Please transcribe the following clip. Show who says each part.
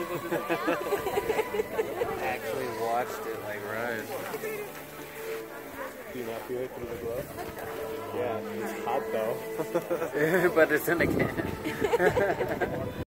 Speaker 1: Actually watched it like rise.
Speaker 2: Do you not feel it through the glove? Yeah, it's hot though.
Speaker 1: But it's in a can.